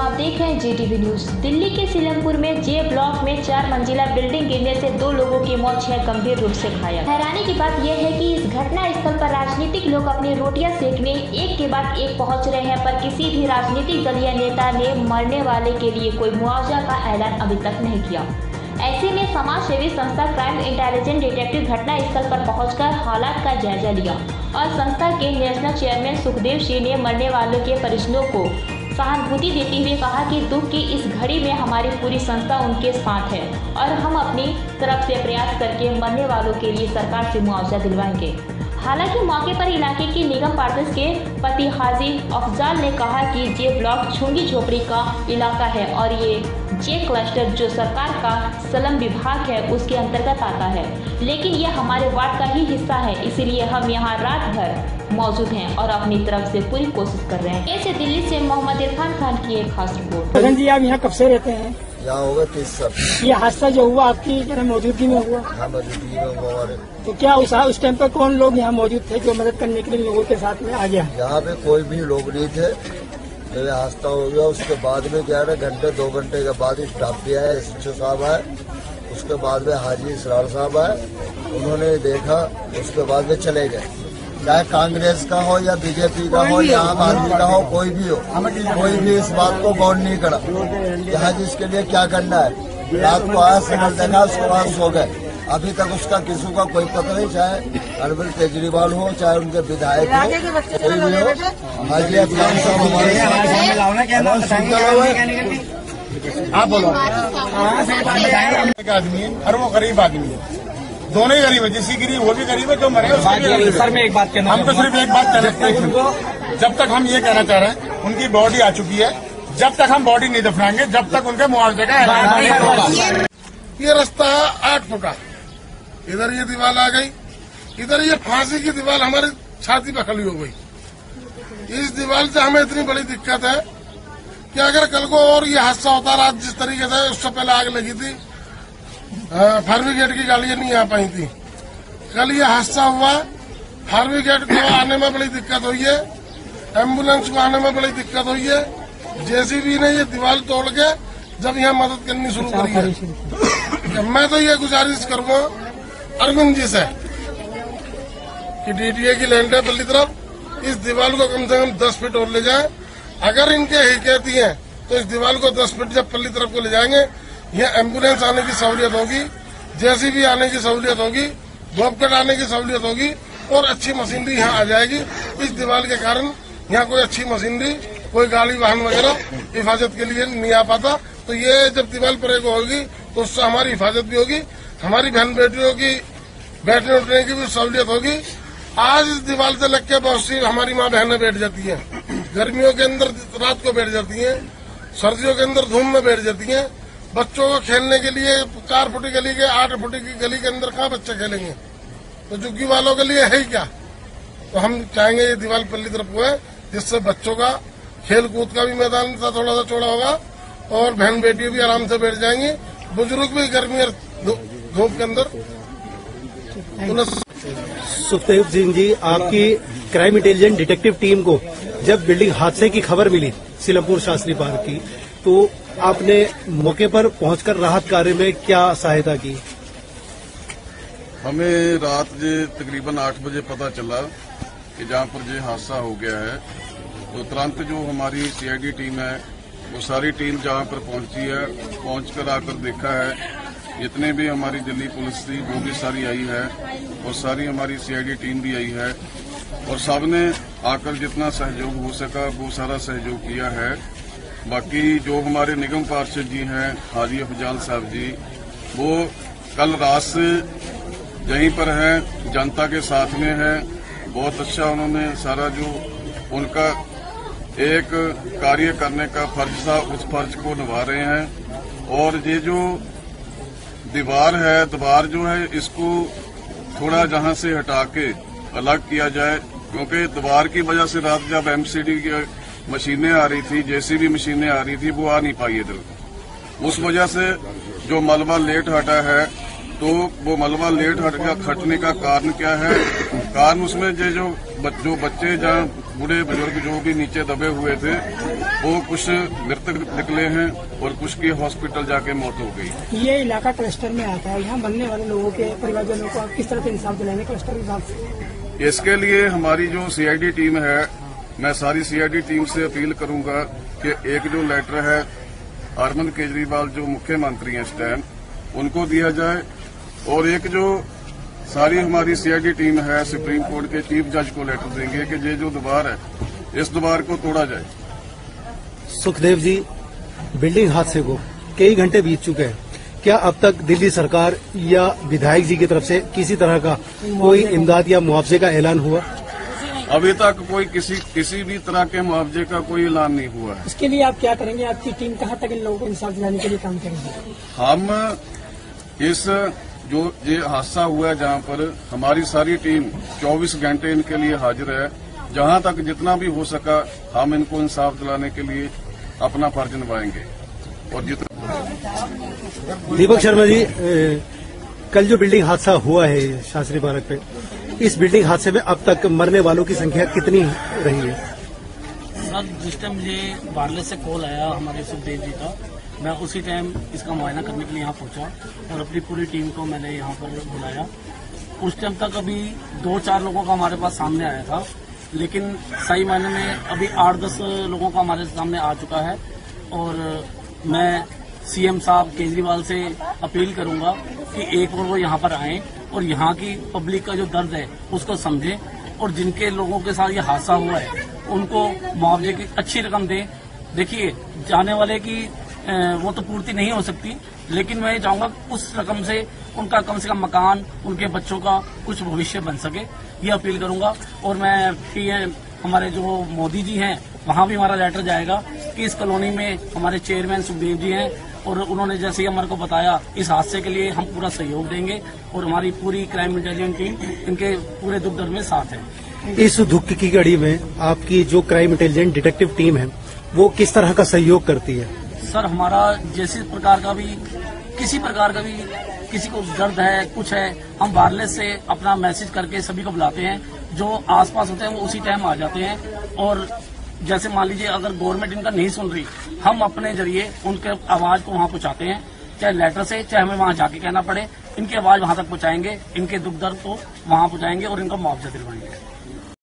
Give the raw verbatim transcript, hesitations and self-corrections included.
आप देख रहे हैं J T V news. Delhi के सीलमपुर में जे ब्लॉक में चार मंजिला बिल्डिंग गिरने से दो लोगों की मौत, छह गंभीर रूप से घायल। हैरानी की बात यह है कि इस घटना स्थल पर राजनीतिक लोग अपनी रोटियां सेकने एक के बाद एक पहुंच रहे हैं, पर किसी भी राजनीतिक दल या नेता ने मरने वाले के लिए कोई मुआवजा का ऐलान अभी तक नहीं किया। ऐसे में समाज सेवी संस्था क्राइम इंटेलिजेंस डिटेक्टिव घटना स्थल पर पहुंचकर हालात का जायजा लिया और संस्था के नेशनल चेयरमैन सुखदेव सिंह ने मरने वालों के परिजनों को सहानुभूति देते हुए कहा कि दुख की इस घड़ी में हमारी पूरी संस्था उनके साथ है और हम अपनी तरफ से प्रयास करके मरने वालों के लिए सरकार से मुआवजा दिलवाएंगे। हालांकि मौके पर इलाके के निगम पार्षद के पति हाजी अफजाल ने कहा कि जे ब्लॉक झुग्गी झोपड़ी का इलाका है और ये जे क्लस्टर जो सरकार का स्लम विभाग है उसके अंतर्गत आता है, लेकिन यह हमारे वार्ड का ही हिस्सा है, इसीलिए हम यहाँ रात भर मौजूद हैं और अपनी तरफ से पूरी कोशिश कर रहे हैं। ऐसे दिल्ली से मोहम्मद इरफान खान की एक खास रिपोर्ट। भगन जी, आप यहाँ कब से रहते हैं? यहाँ होगा तीस साल। ये हादसा जो हुआ आपकी मौजूदगी में हुआ? हाँ, मौजूदगी में हुआ। तो क्या उस उस टाइम पर कौन लोग यहाँ मौजूद थे जो मदद करने के लिए लोगों के साथ में आ गया? यहाँ पे कोई भी लोग नहीं थे जब ये हादसा हो गया। उसके बाद में ग्यारह घंटे दो घंटे के बाद स्टाफ भी आया, एस एच ओ साहब आए, उसके बाद में हाजी इसरार साहब आए, उन्होंने देखा, उसके बाद में चले गए। चाहे कांग्रेस का हो या बीजेपी का हो या आम आदमी का हो, कोई भी हो, कोई भी इस बात को गौर नहीं करा। यहाँ जिसके लिए क्या करना है, रात को आया, सिग्नल देखा, उसके बाद सो गए। अभी तक उसका किसी का कोई पता नहीं, चाहे अरविंद केजरीवाल हो, चाहे उनके विधायक हो, कोई भी हो। हाजी अफजाल साहब हमारे आप बोलो। आदमी है और वो गरीब आदमी है, दोनों ही गरीब है। जिसकी गरीब वो भी गरीब है, जो मरे उसकी। सर मैं एक बात कहना, हम तो सिर्फ एक बात कहना चाहते हैं, जब तक हम ये कहना चाह रहे हैं उनकी बॉडी आ चुकी है, जब तक हम बॉडी नहीं दफनाएंगे जब तक उनके मुआवजे का ऐलान नहीं होगा। ये रास्ता है आठ फुट का, इधर ये दीवार आ गई, इधर ये फांसी की दीवार हमारी छाती पर खड़ी हो गई। इस दीवार से हमें इतनी बड़ी दिक्कत है कि अगर कल को और ये हादसा होता, रात जिस तरीके से उससे पहले आग लगी थी, फायर ब्रिगेड की गाड़ियां नहीं आ पाई थी, कल ये हादसा हुआ, फायर ब्रिगेड को आने में बड़ी दिक्कत हुई है, एम्बुलेंस को आने में बड़ी दिक्कत हुई है। जेसीबी ने ये दीवार तोड़ के जब यहाँ मदद करनी शुरू करी है, मैं तो ये गुजारिश करूंगा अरविंद जी से कि डीटीए की लैंड है पल्ली तरफ, इस दीवार को कम से कम दस फीट और ले जाए। अगर इनके हिकैती हैं तो इस दीवार को दस फीट जब पल्ली तरफ को ले जाएंगे, यहाँ एम्बुलेंस आने की सहूलियत होगी, जेसीबी आने की सहूलियत होगी, बॉबकट आने की सहूलियत होगी और अच्छी मशीनरी यहाँ आ जाएगी। इस दीवार के कारण यहाँ कोई अच्छी मशीनरी, कोई गाड़ी वाहन वगैरह हिफाजत के लिए नहीं आ पाता। तो ये जब दीवार पर एक होगी तो उससे हमारी हिफाजत भी होगी, हमारी बहन बेटियों की बैठने उठने की भी सहूलियत होगी। आज इस दीवार से लग के बहुत सी हमारी माँ बहनें बैठ जाती हैं, गर्मियों के अंदर रात को बैठ जाती हैं, सर्दियों के अंदर धूम में बैठ जाती हैं। बच्चों को खेलने के लिए चार फुटी गली के आठ फुटी की गली के अंदर कहाँ बच्चे खेलेंगे, तो झुग्गी वालों के लिए है ही क्या। तो हम चाहेंगे ये दीवार पल्ली तरफ हुए, जिससे बच्चों का खेल कूद का भी मैदान थोड़ा सा चौड़ा होगा और बहन बेटियां भी आराम से बैठ जाएंगी, बुजुर्ग भी गर्मी और धूप के अंदर। सुखदेव सिंह जी, आपकी क्राइम इंटेलिजेंस डिटेक्टिव टीम को जब बिल्डिंग हादसे की खबर मिली सीलमपुर शास्त्री पार्क की, तो आपने मौके पर पहुंचकर राहत कार्य में क्या सहायता की? हमें रात जे तकरीबन आठ बजे पता चला कि जहां पर जो हादसा हो गया है, तो तुरंत जो हमारी सीआईडी टीम है वो सारी टीम जहां पर पहुंची है, पहुंचकर आकर देखा है, जितने भी हमारी दिल्ली पुलिस थी वो भी सारी आई है और सारी हमारी सीआईडी टीम भी आई है और सबने आकर जितना सहयोग हो सका वो सारा सहयोग किया है। बाकी जो हमारे निगम पार्षद जी हैं हाजी अफजाल साहब जी, वो कल रात से यहीं पर हैं, जनता के साथ में है। बहुत अच्छा उन्होंने सारा जो उनका एक कार्य करने का फर्ज था उस फर्ज को निभा रहे हैं। और ये जो दीवार है, दीवार जो है इसको थोड़ा जहां से हटा के अलग किया जाए, क्योंकि दीवार की वजह से रात जब एमसीडी की मशीनें आ रही थी, जेसीबी मशीनें आ रही थी, वो आ नहीं पाई इधर। उस वजह से जो मलबा लेट हटा है, तो वो मलबा लेट हट हटने का कारण क्या है? कारण उसमें जो जो बच्चे जहाँ बूढ़े बुजुर्ग जो भी नीचे दबे हुए थे वो कुछ मृतक निकले हैं और कुछ की हॉस्पिटल जाके मौत हो गई। ये इलाका क्लस्टर में आता है, यहाँ बनने वाले लोगों के परिवारजनों को आप किस तरह से इंसाफ दिलाएंगे क्लस्टर के हिसाब से? इसके लिए हमारी जो सीआईडी टीम है, मैं सारी सीआईडी टीम से अपील करूंगा कि एक जो लेटर है अरविंद केजरीवाल जो मुख्यमंत्री हैं इस टाइम, उनको दिया जाए, और एक जो सारी हमारी सीआईडी टीम है सुप्रीम कोर्ट के चीफ जज को लेटर देंगे कि ये जो दीवार है इस दीवार को तोड़ा जाए। सुखदेव जी, बिल्डिंग हादसे को कई घंटे बीत चुके हैं, क्या अब तक दिल्ली सरकार या विधायक जी की तरफ से किसी तरह का कोई इमदाद या मुआवजे का ऐलान हुआ? अभी तक कोई किसी किसी भी तरह के मुआवजे का कोई ऐलान नहीं हुआ है। इसके लिए आप क्या करेंगे? आपकी टीम कहाँ तक इन लोगों को इंसाफ दिलाने के लिए काम करेंगे? हम इस जो ये हादसा हुआ है जहाँ पर हमारी सारी टीम चौबीस घंटे इनके लिए हाजिर है, जहाँ तक जितना भी हो सका हम इनको इंसाफ दिलाने के लिए अपना फर्ज निभाएंगे। और जितना दीपक शर्मा जी, ए, कल जो बिल्डिंग हादसा हुआ है शास्त्री पार्क पे, इस बिल्डिंग हादसे में अब तक मरने वालों की संख्या कितनी रही है? सर, जिस टाइम मुझे वायरलेस से कॉल आया हमारे सुखदेव जी का, मैं उसी टाइम इसका मुआयना करने के लिए यहाँ पहुंचा और अपनी पूरी टीम को मैंने यहाँ पर बुलाया। उस टाइम तक अभी दो चार लोगों का हमारे पास सामने आया था, लेकिन सही मायने में अभी आठ दस लोगों का हमारे सामने आ चुका है। और मैं सीएम साहब केजरीवाल से अपील करूंगा कि एक और वो यहाँ पर आएं और यहाँ की पब्लिक का जो दर्द है उसको समझें, और जिनके लोगों के साथ ये हादसा हुआ है उनको मुआवजे की अच्छी रकम दें। देखिए, जाने वाले की वो तो पूर्ति नहीं हो सकती, लेकिन मैं ये चाहूंगा उस रकम से उनका कम से कम मकान, उनके बच्चों का कुछ भविष्य बन सके, ये अपील करूंगा। और मैं पीएम हमारे जो मोदी जी हैं वहां भी हमारा लेटर जाएगा कि इस कॉलोनी में हमारे चेयरमैन सुखदेव जी हैं और उन्होंने जैसे ही हमारे को बताया इस हादसे के लिए हम पूरा सहयोग देंगे और हमारी पूरी क्राइम इंटेलिजेंस टीम इनके पूरे दुख दर्द में साथ है। इस दुख की कड़ी में आपकी जो क्राइम इंटेलिजेंस डिटेक्टिव टीम है वो किस तरह का सहयोग करती है? सर, हमारा जैसे प्रकार का भी किसी प्रकार का भी किसी को दर्द है, कुछ है, हम वायरलेस से अपना मैसेज करके सभी को बुलाते हैं। जो आसपास होते हैं वो उसी टाइम आ जाते हैं। और जैसे मान लीजिए अगर गवर्नमेंट इनका नहीं सुन रही, हम अपने जरिए उनके आवाज को वहां पहुंचाते हैं, चाहे लेटर से, चाहे हमें वहां जाके कहना पड़े, इनकी आवाज वहां तक पहुंचाएंगे, इनके दुख दर्द को वहां पहुंचाएंगे और इनका मुआवजा दिलवाएंगे।